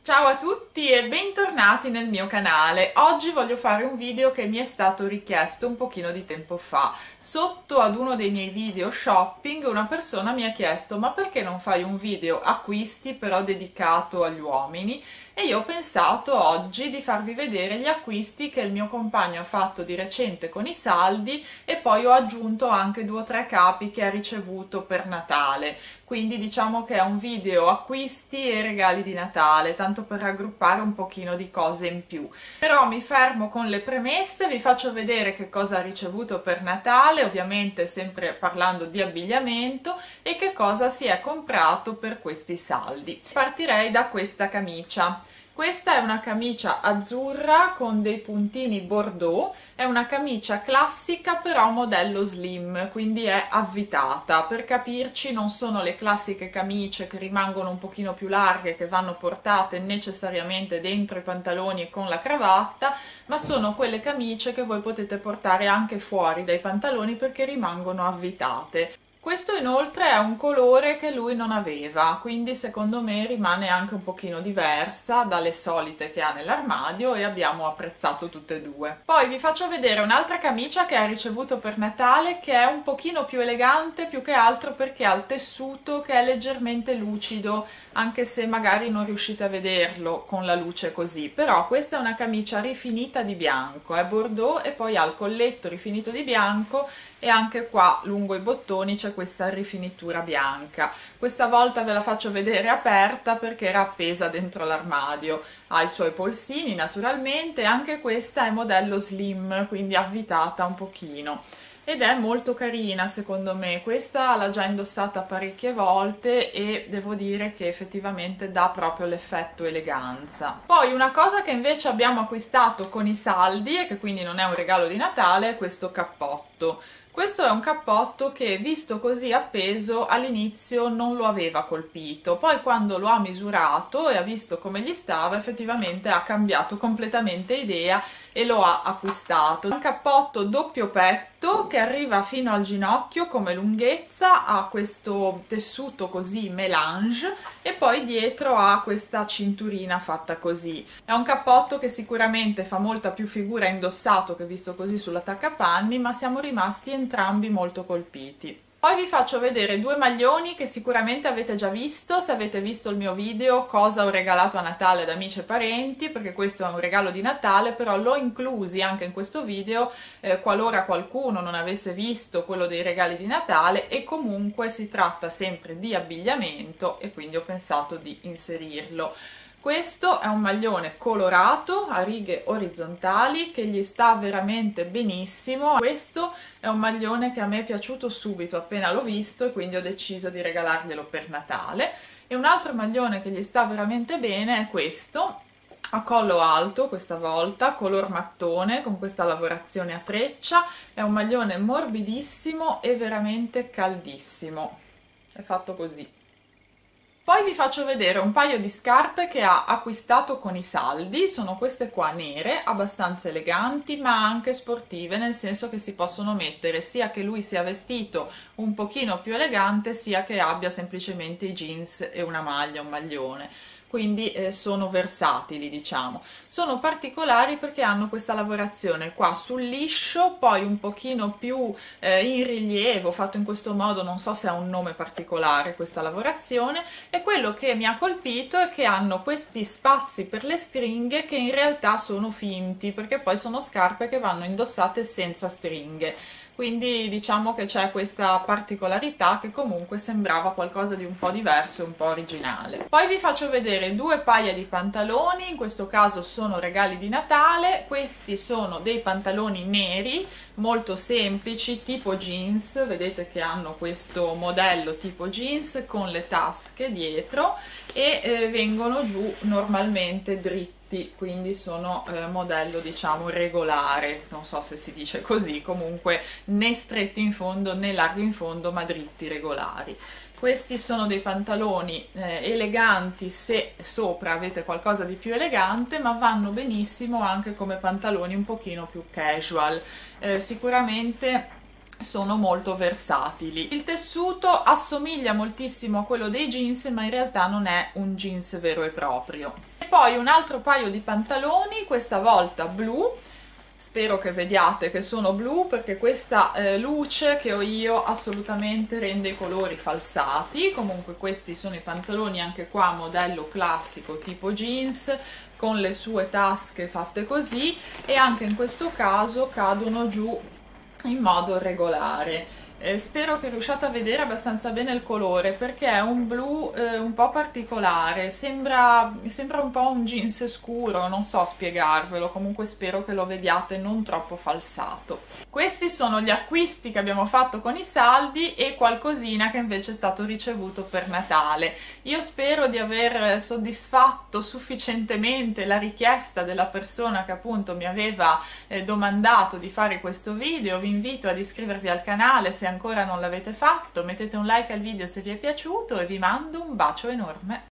Ciao a tutti e bentornati nel mio canale. Oggi voglio fare un video che mi è stato richiesto un pochino di tempo fa. Sotto ad uno dei miei video shopping una persona mi ha chiesto: ma perché non fai un video acquisti però dedicato agli uomini? E io ho pensato oggi di farvi vedere gli acquisti che il mio compagno ha fatto di recente con i saldi, e poi ho aggiunto anche 2 o 3 capi che ha ricevuto per Natale. Quindi diciamo che è un video acquisti e regali di Natale, tanto per raggruppare un pochino di cose in più. Però mi fermo con le premesse, vi faccio vedere che cosa ha ricevuto per Natale, ovviamente sempre parlando di abbigliamento, e che cosa si è comprato per questi saldi. Partirei da questa camicia. Questa è una camicia azzurra con dei puntini bordeaux, è una camicia classica però modello slim, quindi è avvitata. Per capirci, non sono le classiche camicie che rimangono un pochino più larghe, che vanno portate necessariamente dentro i pantaloni e con la cravatta, ma sono quelle camicie che voi potete portare anche fuori dai pantaloni perché rimangono avvitate. Questo inoltre è un colore che lui non aveva, quindi secondo me rimane anche un pochino diversa dalle solite che ha nell'armadio e abbiamo apprezzato tutte e due. Poi vi faccio vedere un'altra camicia che ha ricevuto per Natale, che è un pochino più elegante, più che altro perché ha il tessuto che è leggermente lucido, anche se magari non riuscite a vederlo con la luce così. Però questa è una camicia rifinita di bianco, è bordeaux e poi ha il colletto rifinito di bianco e anche qua lungo i bottoni c'è questa rifinitura bianca. Questa volta ve la faccio vedere aperta perché era appesa dentro l'armadio. Ha i suoi polsini naturalmente, anche questa è modello slim, quindi avvitata un pochino. Ed è molto carina secondo me, questa l'ho già indossata parecchie volte e devo dire che effettivamente dà proprio l'effetto eleganza. Poi una cosa che invece abbiamo acquistato con i saldi e che quindi non è un regalo di Natale è questo cappotto. Questo è un cappotto che, visto così appeso, all'inizio non lo aveva colpito, poi quando lo ha misurato e ha visto come gli stava, effettivamente ha cambiato completamente idea e lo ha acquistato. È un cappotto doppio petto che arriva fino al ginocchio come lunghezza, ha questo tessuto così melange e poi dietro ha questa cinturina fatta così. È un cappotto che sicuramente fa molta più figura indossato che visto così sull'attaccapanni, ma siamo rimasti entrambi molto colpiti. Poi vi faccio vedere 2 maglioni che sicuramente avete già visto se avete visto il mio video cosa ho regalato a Natale ad amici e parenti, perché questo è un regalo di Natale, però l'ho inclusi anche in questo video qualora qualcuno non avesse visto quello dei regali di Natale, e comunque si tratta sempre di abbigliamento e quindi ho pensato di inserirlo. Questo è un maglione colorato a righe orizzontali che gli sta veramente benissimo. Questo è un maglione che a me è piaciuto subito appena l'ho visto e quindi ho deciso di regalarglielo per Natale. E un altro maglione che gli sta veramente bene è questo, a collo alto questa volta, color mattone con questa lavorazione a treccia. È un maglione morbidissimo e veramente caldissimo. È fatto così. Poi vi faccio vedere un paio di scarpe che ha acquistato con i saldi, sono queste qua nere, abbastanza eleganti ma anche sportive, nel senso che si possono mettere sia che lui sia vestito un pochino più elegante, sia che abbia semplicemente i jeans e una maglia, un maglione. Quindi sono versatili, diciamo. Sono particolari perché hanno questa lavorazione qua sul liscio, poi un pochino più in rilievo, fatto in questo modo, non so se ha un nome particolare questa lavorazione, e quello che mi ha colpito è che hanno questi spazi per le stringhe che in realtà sono finti, perché poi sono scarpe che vanno indossate senza stringhe. Quindi diciamo che c'è questa particolarità che comunque sembrava qualcosa di un po' diverso e un po' originale. Poi vi faccio vedere 2 paia di pantaloni, in questo caso sono regali di Natale. Questi sono dei pantaloni neri molto semplici, tipo jeans, vedete che hanno questo modello tipo jeans con le tasche dietro e vengono giù normalmente dritti, quindi sono modello diciamo regolare, non so se si dice così, comunque né stretti in fondo né larghi in fondo ma dritti regolari. Questi sono dei pantaloni eleganti se sopra avete qualcosa di più elegante, ma vanno benissimo anche come pantaloni un pochino più casual. Sicuramente sono molto versatili. Il tessuto assomiglia moltissimo a quello dei jeans, ma in realtà non è un jeans vero e proprio. E poi un altro paio di pantaloni, questa volta blu. Spero che vediate che sono blu, perché questa luce che ho io assolutamente rende i colori falsati. Comunque questi sono i pantaloni, anche qua modello classico tipo jeans, con le sue tasche fatte così, e anche in questo caso cadono giù in modo regolare. Spero che riusciate a vedere abbastanza bene il colore, perché è un blu un po' particolare, sembra un po' un jeans scuro, non so spiegarvelo, comunque spero che lo vediate non troppo falsato. Questi sono gli acquisti che abbiamo fatto con i saldi e qualcosina che invece è stato ricevuto per Natale. Io spero di aver soddisfatto sufficientemente la richiesta della persona che appunto mi aveva domandato di fare questo video. Vi invito ad iscrivervi al canale se ancora non l'avete fatto, mettete un like al video se vi è piaciuto e vi mando un bacio enorme.